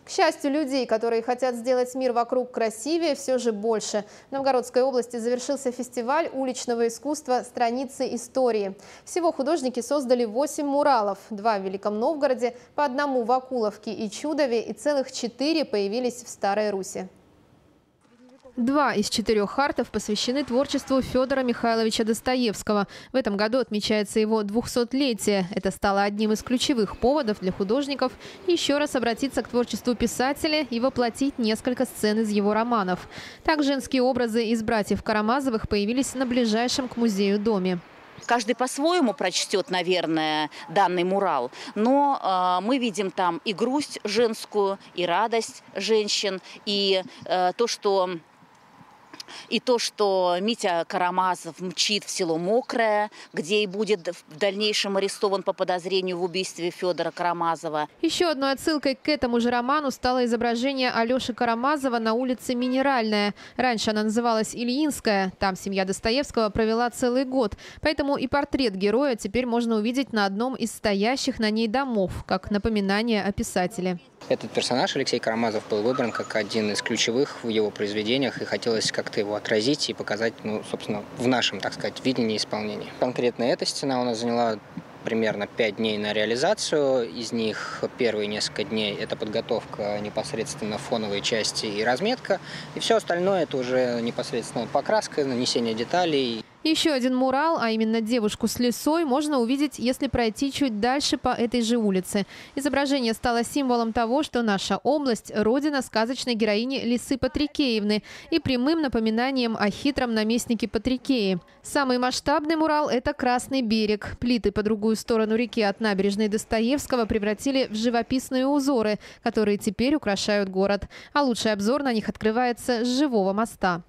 К счастью, людей, которые хотят сделать мир вокруг красивее, все же больше. В Новгородской области завершился фестиваль уличного искусства «Страницы истории». Всего художники создали 8 муралов. 2 в Великом Новгороде, по одному в Окуловке и Чудове, и целых 4 появились в Старой Руси. 2 из 4 артов посвящены творчеству Федора Михайловича Достоевского. В этом году отмечается его 200-летие. Это стало одним из ключевых поводов для художников еще раз обратиться к творчеству писателя и воплотить несколько сцен из его романов. Так женские образы из братьев Карамазовых появились на ближайшем к музею доме. Каждый по-своему прочтет, наверное, данный мурал, но мы видим там и грусть женскую, и радость женщин, и то, что Митя Карамазов мчит в село Мокрое, где и будет в дальнейшем арестован по подозрению в убийстве Федора Карамазова. Еще одной отсылкой к этому же роману стало изображение Алеши Карамазова на улице Минеральная. Раньше она называлась Ильинская. Там семья Достоевского провела целый год. Поэтому и портрет героя теперь можно увидеть на одном из стоящих на ней домов, как напоминание о писателе. Этот персонаж, Алексей Карамазов, был выбран как один из ключевых в его произведениях, и хотелось как-то его отразить и показать, собственно, в нашем, так сказать, видении и исполнении. Конкретно эта стена у нас заняла примерно 5 дней на реализацию. Из них первые несколько дней – это подготовка непосредственно фоновой части и разметка. И все остальное – это уже непосредственно покраска, нанесение деталей. Еще один мурал, а именно девушку с лисой, можно увидеть, если пройти чуть дальше по этой же улице. Изображение стало символом того, что наша область – родина сказочной героини Лисы Патрикеевны и прямым напоминанием о хитром наместнике Патрикее. Самый масштабный мурал – это Красный берег. Плиты по другую сторону реки от набережной Достоевского превратили в живописные узоры, которые теперь украшают город. А лучший обзор на них открывается с живого моста.